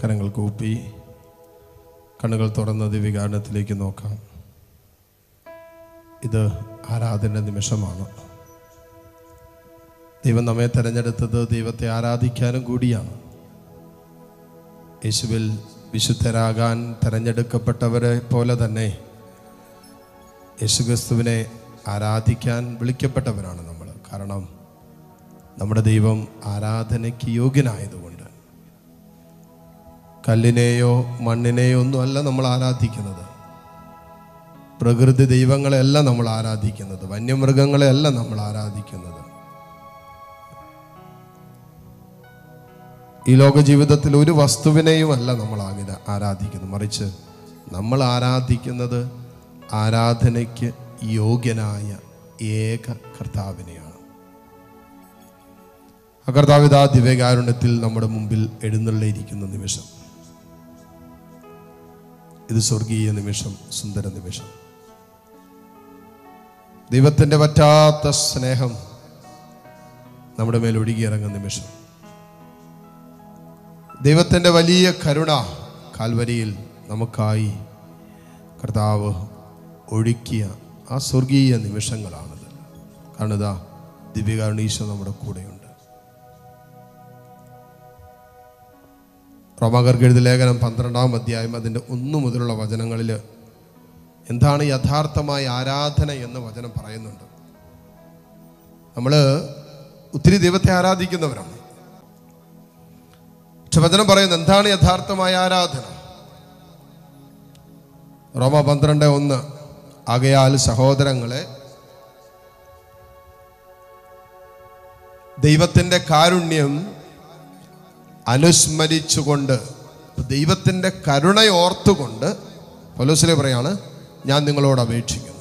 കരങ്ങൾ കൂപ്പി കണ്ണുകൾ തുറന്ന ദിവ്യകാരുണ്യത്തിലേക്ക് നോക്കാം. ഇത് ആരാധന നിമിഷമാണ്. ദൈവം നമ്മെ തിരഞ്ഞെടുത്തത് ദൈവത്തെ ആരാധിക്കാനും കൂടിയാണ്. യേശുവിൽ വിശുദ്ധരാകാൻ തിരഞ്ഞെടുക്കപ്പെട്ടവരെ പോലെ തന്നെ യേശുക്രിസ്തുവിനെ ആരാധിക്കാൻ വിളിക്കപ്പെട്ടവരാണ് നമ്മൾ. കാരണം നമ്മുടെ ദൈവം ആരാധനയ്ക്ക് യോഗ്യനായതുകൊണ്ട് കല്ലിനെയോ മണ്ണിനെയോ ഒന്നുമല്ല നമ്മൾ ആരാധിക്കുന്നത്. പ്രകൃതി ദൈവങ്ങളെയല്ല നമ്മൾ ആരാധിക്കുന്നത്, വന്യമൃഗങ്ങളെയല്ല നമ്മൾ ആരാധിക്കുന്നത്. ഈ ലോക ജീവിതത്തിൽ ഒരു വസ്തുവിനെയും അല്ല നമ്മൾ ആരാധിക്കുന്നത്. മറിച്ച് നമ്മൾ ആരാധിക്കുന്നത് ആരാധനയ്ക്ക് യോഗ്യനായ ഏക കർത്താവിനെയാണ്. ആ കർത്താവ് ഇതാ ദിവ്യകാരുണ്യത്തിൽ നമ്മുടെ മുമ്പിൽ എഴുന്നള്ളിയിരിക്കുന്ന നിമിഷം. ഇത് സ്വർഗീയ നിമിഷം, സുന്ദര നിമിഷം. ദൈവത്തിൻ്റെ പറ്റാത്ത സ്നേഹം നമ്മുടെ മേൽ ഒഴുകിയിറങ്ങുന്ന നിമിഷം. ദൈവത്തിൻ്റെ വലിയ കരുണ കാൽവരിയിൽ നമുക്കായി കർത്താവ് ഒഴുക്കിയ ആ സ്വർഗീയ നിമിഷങ്ങളാണത്. കാരണം ഇതാ ദിവ്യകാരുണ്യ ഈശോ നമ്മുടെ കൂടെയുണ്ട്. റോമാക്കാർക്ക് എഴുതിയ ലേഖനം 12-ാം അധ്യായം അതിൻ്റെ 1 മുതലുള്ള വചനങ്ങളിൽ എന്താണ് യഥാർത്ഥമായ ആരാധന എന്ന് വചനം പറയുന്നുണ്ട്. നമ്മൾ ഒത്തിരി ദൈവത്തെ ആരാധിക്കുന്നവരാണ്. പക്ഷെ വചനം പറയുന്നത് എന്താണ് യഥാർത്ഥമായ ആരാധന? റോമ 12:1 ആകയാൽ സഹോദരങ്ങളെ, ദൈവത്തിൻ്റെ കാരുണ്യം അനുസ്മരിച്ചുകൊണ്ട്, ദൈവത്തിൻ്റെ കരുണയോർത്തുകൊണ്ട് പൗലോസ് പറയാണ്, ഞാൻ നിങ്ങളോട് അപേക്ഷിക്കുന്നു.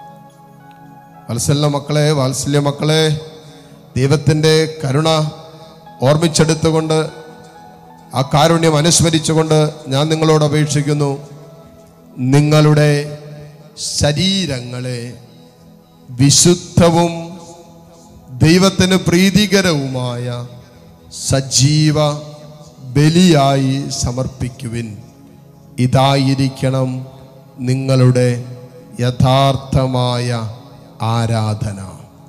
വാത്സല്യ മക്കളെ, ദൈവത്തിൻ്റെ കരുണ ഓർമ്മിച്ചെടുത്തുകൊണ്ട്, ആ കാരുണ്യം അനുസ്മരിച്ചുകൊണ്ട് ഞാൻ നിങ്ങളോട് അപേക്ഷിക്കുന്നു, നിങ്ങളുടെ ശരീരങ്ങളെ വിശുദ്ധവും ദൈവത്തിന് പ്രീതികരവുമായ സജീവ ബലിയായി സമർപ്പിക്കുവിൻ. ഇതായിരിക്കണം നിങ്ങളുടെ യഥാർത്ഥമായ ആരാധന.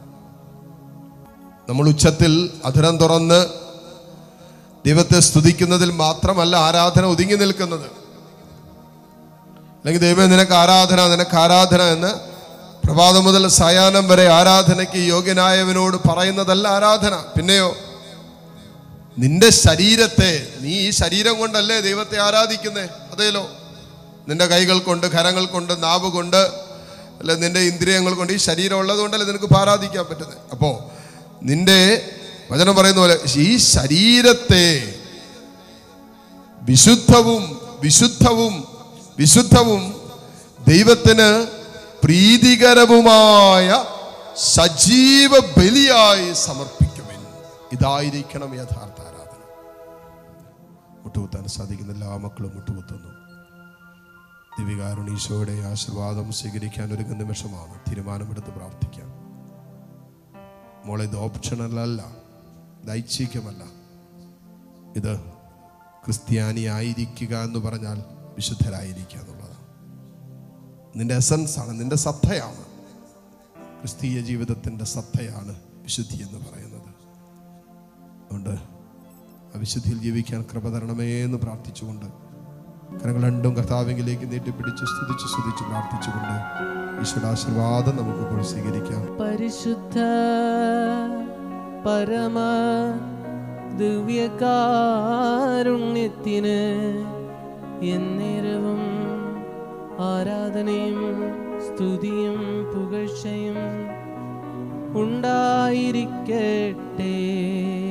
നമ്മൾ ഉച്ചത്തിൽ അധരം തുറന്ന് ദൈവത്തെ സ്തുതിക്കുന്നതിൽ മാത്രമല്ല ആരാധന ഒതുങ്ങി നിൽക്കുന്നത്. അല്ലെങ്കിൽ ദൈവമേ നിനക്ക് ആരാധന എന്ന് പ്രഭാതം മുതൽ സായാഹ്നം വരെ ആരാധനയ്ക്ക് യോഗ്യനായവനോട് പറയുന്നതല്ല ആരാധന. പിന്നെയോ നിന്റെ ശരീരത്തെ, നീ ഈ ശരീരം കൊണ്ടല്ലേ ദൈവത്തെ ആരാധിക്കുന്നേ? അതേലോ, നിന്റെ കൈകൾ കൊണ്ട്, കരങ്ങൾ കൊണ്ട്, നാവ് കൊണ്ട്, അല്ലെ നിന്റെ ഇന്ദ്രിയങ്ങൾ കൊണ്ട്, ഈ ശരീരം ഉള്ളത് കൊണ്ടല്ലേ നിനക്ക് ആരാധിക്കാൻ പറ്റുന്നത്. അപ്പോൾ നിന്റെ വചനം പറയുന്ന പോലെ ഈ ശരീരത്തെ വിശുദ്ധവും ദൈവത്തിന് പ്രീതികരവുമായ സജീവ ബലിയായി സമർപ്പിക്കുവിൻ. ഇതായിരിക്കണം യഥാർത്ഥ ആരാധന. മുട്ടുകുത്താൻ സാധിക്കുന്ന എല്ലാ മക്കളും മുട്ടുകുത്തുന്നു. ദിവ്യകാരുണ്യ ഈശോയുടെ ആശീർവാദം സ്വീകരിക്കാൻ ഒരുങ്ങുന്ന നിമിഷമാണ്. തീരുമാനമെടുത്ത് പ്രാർത്ഥിക്കാം. മോളെ, ഇത് ഓപ്ഷണലല്ല, ഇത് ഐച്ഛികമല്ല. ഇത് ക്രിസ്ത്യാനി ആയിരിക്കുക എന്ന് പറഞ്ഞാൽ വിശുദ്ധരായിരിക്കുക എന്നുള്ളതാണ്. നിന്റെ എസൻസ് ആണ്, നിന്റെ സത്തയാണ്. ക്രിസ്തീയ ജീവിതത്തിൻ്റെ സത്തയാണ് വിശുദ്ധി എന്ന് പറയുന്നത്. അതുകൊണ്ട് ആ വിശുദ്ധിയിൽ ജീവിക്കാൻ കൃപ തരണമേ എന്ന് പ്രാർത്ഥിച്ചുകൊണ്ട് കരങ്ങൾ രണ്ടും കർത്താവിലേക്ക് നീട്ടിപ്പിടിച്ച് സ്തുതിച്ച് പ്രാർത്ഥിച്ചുകൊണ്ട് ഈശോയുടെ ആശീർവാദം നമുക്കിപ്പോൾ സ്വീകരിക്കാം. പരിശുദ്ധ പരമ ദിവ്യകാരുണ്യത്തിന് എന്നേരവും ആരാധനയും സ്തുതിയും പുകഴ്ചയും ഉണ്ടായിരിക്കട്ടെ.